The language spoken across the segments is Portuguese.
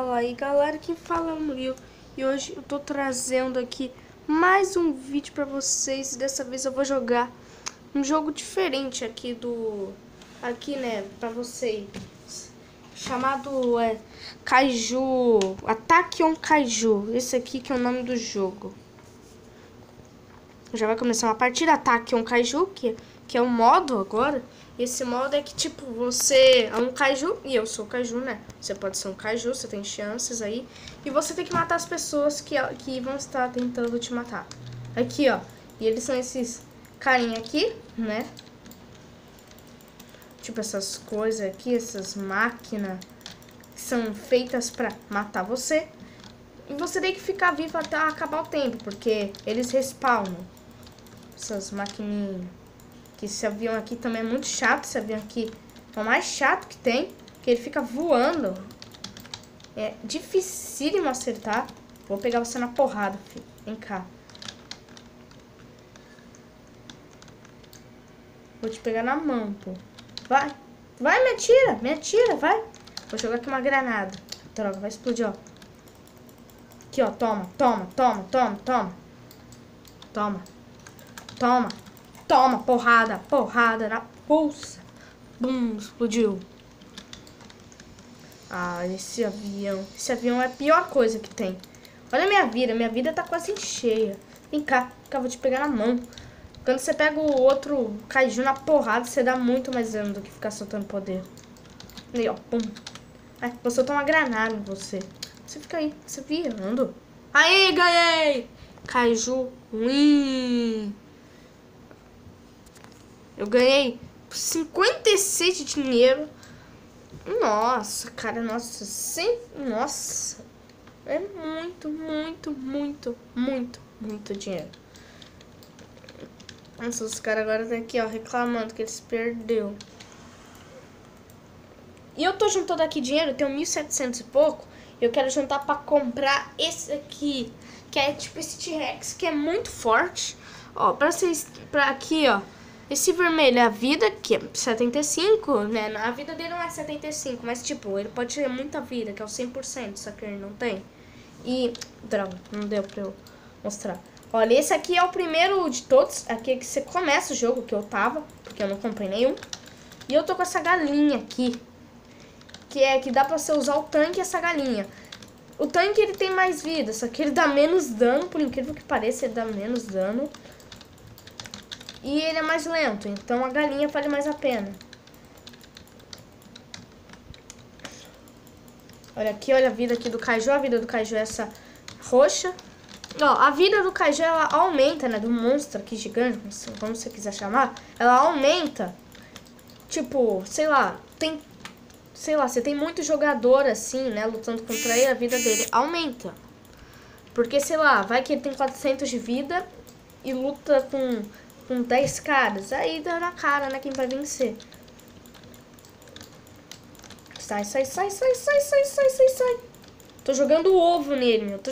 Fala aí galera, quem fala é o Murilo e hoje eu tô trazendo aqui mais um vídeo pra vocês. E dessa vez eu vou jogar um jogo diferente aqui né, pra vocês, chamado Kaiju, Attack on Kaiju. Esse aqui que é o nome do jogo. Já vai começar uma partida Attack on Kaiju, que é o modo agora. Esse modo é que, tipo, você é um kaiju, e eu sou kaiju, né? Você pode ser um kaiju, você tem chances aí. E você tem que matar as pessoas que vão estar tentando te matar. Aqui, ó. E eles são esses carinha aqui, né? Tipo, essas coisas aqui, essas máquinas que são feitas pra matar você. E você tem que ficar vivo até acabar o tempo, porque eles respawnam. Essas maquininhas. Que esse avião aqui também é muito chato. Esse avião aqui é o mais chato que tem, que ele fica voando. É dificílimo acertar. Vou pegar você na porrada, filho. Vem cá. Vou te pegar na mão, pô. Vai. Vai, me atira, vai. Vou jogar aqui uma granada. Droga, vai explodir, ó. Aqui, ó, toma. Toma, porrada na pulsa. Bum, explodiu. Ah, esse avião é a pior coisa que tem. Olha a minha vida tá quase cheia. Vem cá, eu vou te pegar na mão. Quando você pega o outro kaiju na porrada, você dá muito mais dano do que ficar soltando poder. Aí, ó, pum. Vou soltar uma granada em você. Você fica aí, você viando. Aí, ganhei! Kaiju win! Eu ganhei 56 de dinheiro. Nossa, cara, nossa. Nossa. É muito dinheiro. Nossa, os caras agora estão aqui, ó, reclamando que eles perderam. E eu tô juntando aqui dinheiro, eu tenho 1.700 e pouco. Eu quero juntar pra comprar esse aqui, que é tipo esse T-Rex, que é muito forte. Ó, pra aqui, ó. Esse vermelho é a vida, que é 75, né? A vida dele não é 75, mas tipo, ele pode ter muita vida, que é o 100%, só que ele não tem. E, droga, não deu pra eu mostrar. Olha, esse aqui é o primeiro de todos, aqui é que você começa o jogo, que eu tava, porque eu não comprei nenhum. E eu tô com essa galinha aqui, que dá pra você usar o tanque e essa galinha. O tanque, ele tem mais vida, só que ele dá menos dano, por incrível que pareça, ele dá menos dano. E ele é mais lento, então a galinha vale mais a pena. Olha aqui, olha a vida aqui do kaiju. A vida do kaiju é essa roxa. Ó, a vida do kaiju, ela aumenta, né? Do monstro aqui gigante, como você quiser chamar. Ela aumenta. Tipo, sei lá, você tem muito jogador assim, né? Lutando contra ele, a vida dele aumenta. Porque, sei lá, vai que ele tem 400 de vida e luta com 10 caras, aí dá na cara, né, quem vai vencer. Sai. Tô jogando ovo nele, meu.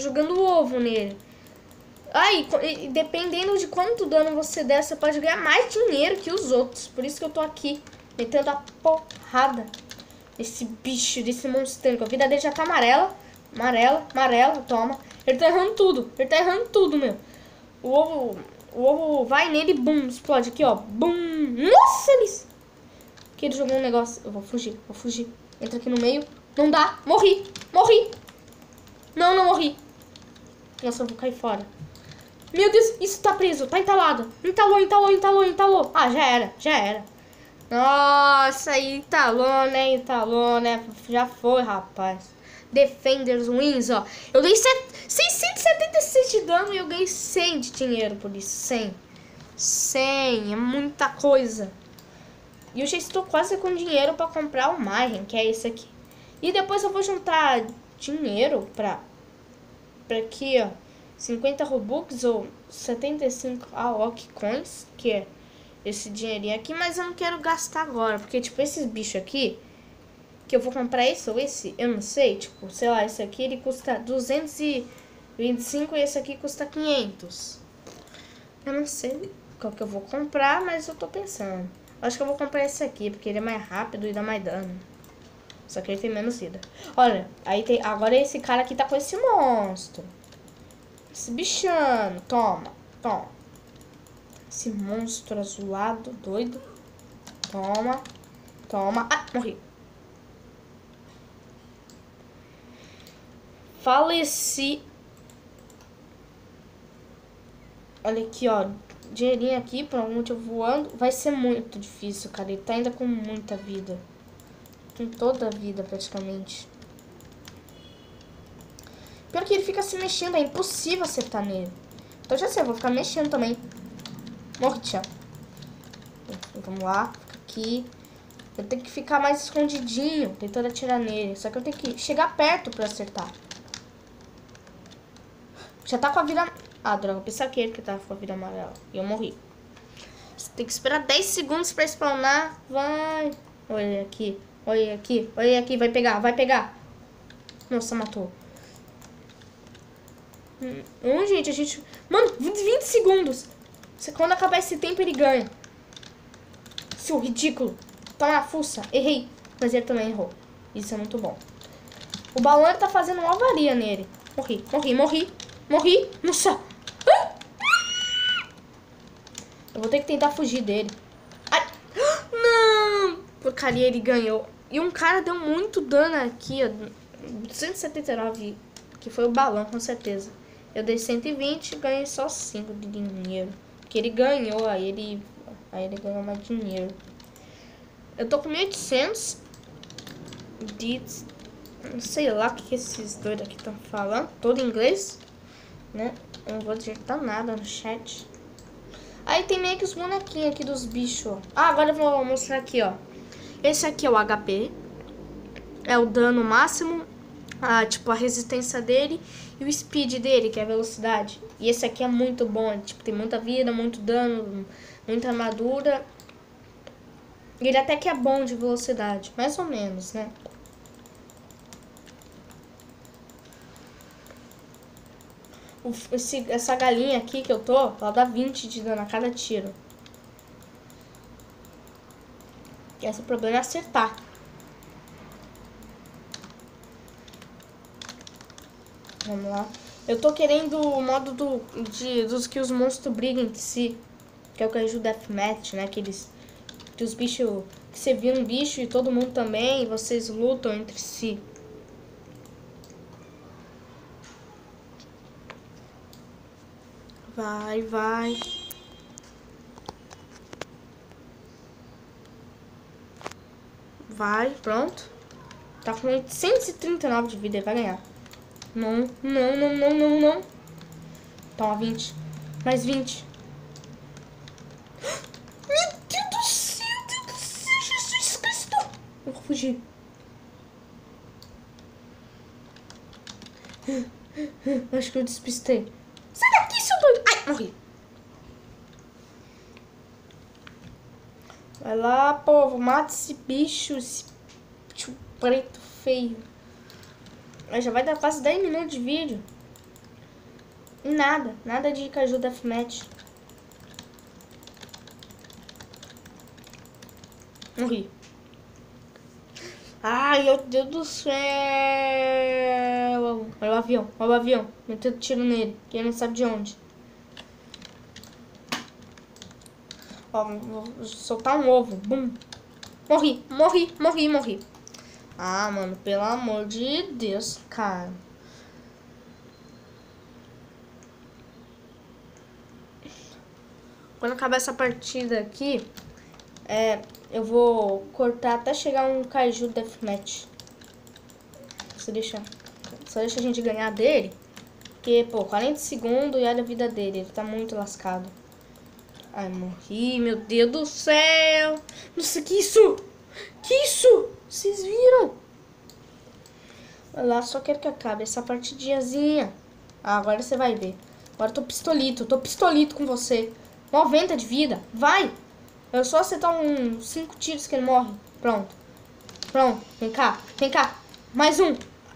Aí, dependendo de quanto dano você der, você pode ganhar mais dinheiro que os outros. Por isso que eu tô aqui, metendo a porrada nesse bicho, desse monstro. A vida dele já tá amarela, toma. Ele tá errando tudo, meu. O ovo vai nele, bum, explode aqui, ó. Bum. Nossa, eles... Que ele jogou um negócio. Eu vou fugir. Entra aqui no meio. Não dá. Morri. Não morri. Nossa, eu vou cair fora. Meu Deus, isso tá preso. Tá entalado. Entalou. Ah, já era. Nossa, aí entalou, né? Já foi, rapaz. Defenders wins, ó. Eu dei 676 de dano e eu ganhei 100 de dinheiro por isso. 100, é muita coisa. E eu já estou quase com dinheiro pra comprar o Mayhem, que é esse aqui. E depois eu vou juntar dinheiro pra aqui, ó. 50 Robux ou 75 AOK Coins, que é esse dinheirinho aqui. Mas eu não quero gastar agora, porque tipo, esses bichos aqui... Que eu vou comprar esse ou esse, eu não sei, tipo, sei lá, esse aqui ele custa 225 e esse aqui custa 500. Eu não sei qual que eu vou comprar, mas eu tô pensando. Acho que eu vou comprar esse aqui, porque ele é mais rápido e dá mais dano. Só que ele tem menos vida. Olha, aí tem... Agora esse cara aqui tá com esse monstro. Esse bichano. Toma, toma. Esse monstro azulado, doido. Toma, toma. Ah, morri. Faleci. Olha aqui, ó. Dinheirinho aqui, pra um motivo voando. Vai ser muito difícil, cara. Ele tá ainda com muita vida. Com toda a vida, praticamente. Pior que ele fica se mexendo. É impossível acertar nele. Então já sei, eu vou ficar mexendo também. Morre, tchau. Vamos lá. Fica aqui. Eu tenho que ficar mais escondidinho. Tentando atirar nele. Só que eu tenho que chegar perto pra acertar. Já tá com a vida... Ah, droga, eu pensei que ele que tava com a vida amarela. E eu morri. Você tem que esperar 10 segundos pra spawnar. Vai. Olha aqui. Olha aqui. Olha aqui. Vai pegar. Vai pegar. Nossa, matou. Gente, a gente... Mano, 20 segundos. Quando acabar esse tempo, ele ganha. Seu ridículo. Toma na fuça. Errei. Mas ele também errou. Isso é muito bom. O balão tá fazendo uma avaria nele. Morri. Morri. Morri. Morri. Nossa. Eu vou ter que tentar fugir dele. Ai. Não. Porcaria, ele ganhou. E um cara deu muito dano aqui, ó. 279. Que foi o balão, com certeza. Eu dei 120 e ganhei só 5 de dinheiro. Porque ele ganhou, aí ele ganhou mais dinheiro. Eu tô com 1.800 de... Não sei lá o que esses dois aqui estão falando. Todo em inglês, né? Eu não vou digitar nada no chat. Aí tem meio que os bonequinhos aqui dos bichos. Ah, agora eu vou mostrar aqui, ó. Esse aqui é o HP. É o dano máximo. Tipo, a resistência dele. E o speed dele, que é a velocidade. E esse aqui é muito bom. Tipo, tem muita vida, muito dano, muita armadura. E ele até que é bom de velocidade. Mais ou menos, né? Essa galinha aqui que eu tô, ela dá 20 de dano a cada tiro. E esse problema é acertar. Vamos lá. Eu tô querendo o modo dos que os monstros brigam entre si. Que é o Kaiju Deathmatch, né? Que os bichos... Que você vira um bicho e todo mundo também. E vocês lutam entre si. Vai, vai. Vai, pronto. Tá com 839 de vida, ele vai ganhar. Não, não, não, não, não, não. Toma, 20. Mais 20. Meu Deus do céu, Jesus Cristo. Eu vou fugir. Acho que eu despistei. Sai daqui, seu doido. Ai, morri. Vai lá, povo. Mata esse bicho. Esse bicho preto feio. Já vai dar quase 10 minutos de vídeo. E nada. Nada de Kaiju Deathmatch. Morri. Ai, meu Deus do céu. Olha o avião. Olha o avião. Metendo tiro nele. Que ele não sabe de onde. Ó, vou soltar um ovo. Bum. Morri, morri, morri, morri. Ah, mano, pelo amor de Deus, cara. Quando acabar essa partida aqui, eu vou cortar até chegar um Kaiju Deathmatch. Só deixa a gente ganhar dele. Porque, pô, 40 segundos e olha a vida dele. Ele tá muito lascado. Ai, morri, meu Deus do céu. Nossa, que isso? Que isso? Vocês viram? Olha lá, só quero que acabe essa partidinhazinha. Ah, agora você vai ver. Agora eu tô pistolito com você. 90 de vida, vai. Eu só acertar uns 5 tiros que ele morre. Pronto. Pronto, vem cá, vem cá. Mais um.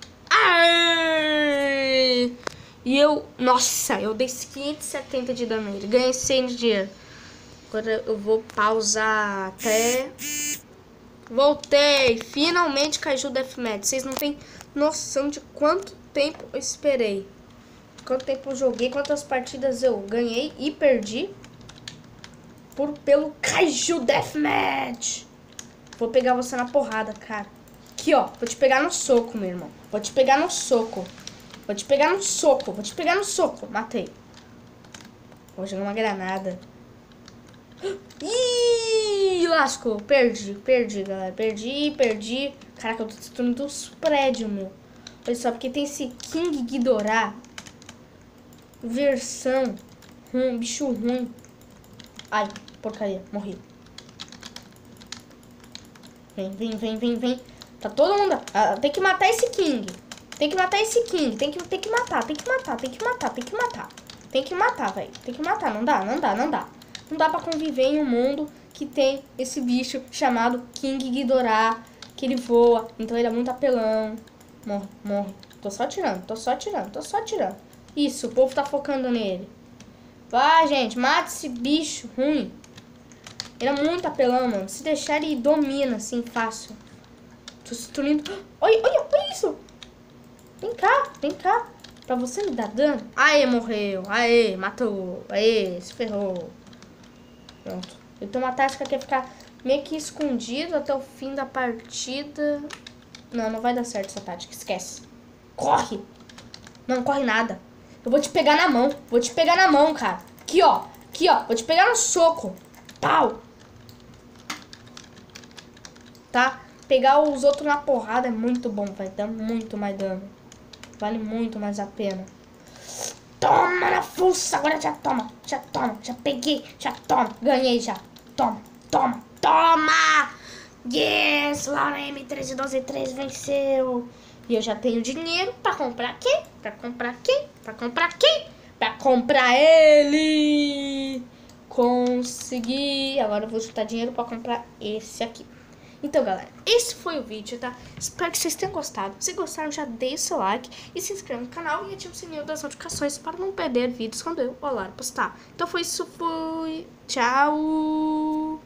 Ai! E eu, nossa, eu dei 570 de dano nele. Ganhei 100 de dinheiro. Agora eu vou pausar até Voltei. Finalmente Kaiju Deathmatch. Vocês não têm noção de quanto tempo eu esperei. Quanto tempo eu joguei, quantas partidas eu ganhei e perdi pelo Kaiju Deathmatch. Vou pegar você na porrada, cara. Aqui, ó. Vou te pegar no soco, meu irmão. Vou te pegar no soco. Vou te pegar no soco. Vou te pegar no soco. Matei. Vou jogar uma granada. Ih, lascou. Perdi, galera. Perdi. Caraca, eu tô destruindo os prédios, meu. Olha só, porque tem esse King Ghidorah. Versão bicho ruim. Ai, porcaria, morri. Vem. Tá todo mundo... tem que matar esse King. Tem que matar, velho. Tem que matar, não dá. Não dá pra conviver em um mundo que tem esse bicho chamado King Ghidorah, que ele voa, então ele é muito apelão. Morre. Tô só atirando. Isso, o povo tá focando nele. Vai, gente, mata esse bicho ruim. Ele é muito apelão, mano. Se deixar, ele domina, assim, fácil. Tô destruindo... Olha isso! Vem cá. Pra você me dar dano. Aê, morreu. Aê, matou. Aê, se ferrou. Pronto. Eu tenho uma tática que é ficar meio que escondido até o fim da partida. Não vai dar certo essa tática. Esquece. Corre. Não corre nada. Eu vou te pegar na mão. Cara. Aqui, ó. Vou te pegar no soco. Pau. Tá? Pegar os outros na porrada é muito bom. Vai dar muito mais dano. Vale muito mais a pena. Toma na fuça. Agora já toma. Já peguei. Já toma. Ganhei já. Toma. Yes. Laura M13123 venceu. E eu já tenho dinheiro pra comprar quem? Pra comprar ele. Consegui. Agora eu vou juntar dinheiro pra comprar esse aqui. Então, galera, esse foi o vídeo, tá? Espero que vocês tenham gostado. Se gostaram, já deixe o seu like e se inscreva no canal e ative o sininho das notificações para não perder vídeos quando eu ou a Lara postar. Então foi isso, Tchau!